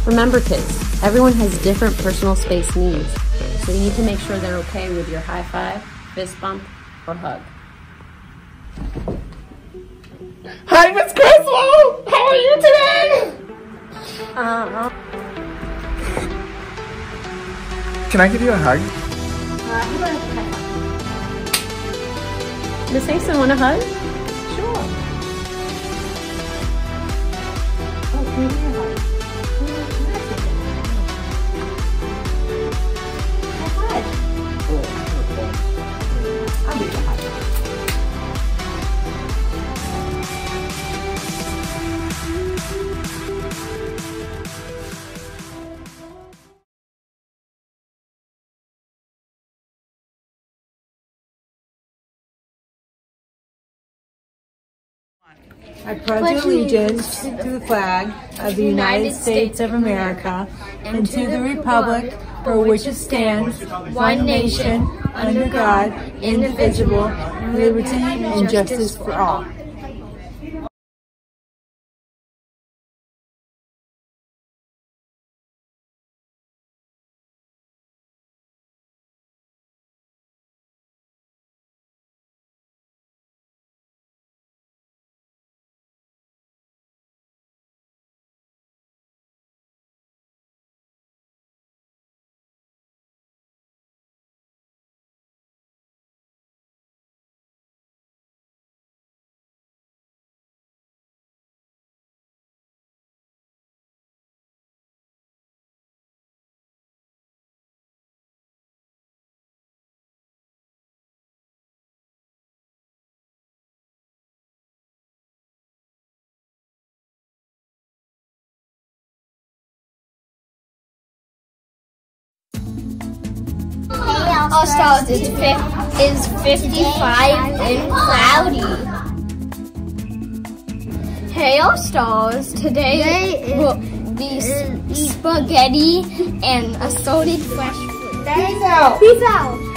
Remember kids, everyone has different personal space needs, so you need to make sure they're okay with your high five, fist bump, or hug. Hi, Miss Crystal! How are you today? Can I give you a hug? Miss Hickson, want a hug? Sure. Oh, can you give me a hug? I'll give you a hug. I pledge allegiance to the flag of the United States of America and to the republic for which it stands, one nation, under God, indivisible, with liberty and justice for all. All stars is 55 and cloudy. Hey all stars, today will be spaghetti and assorted fresh fruit. Peace out. Peace out.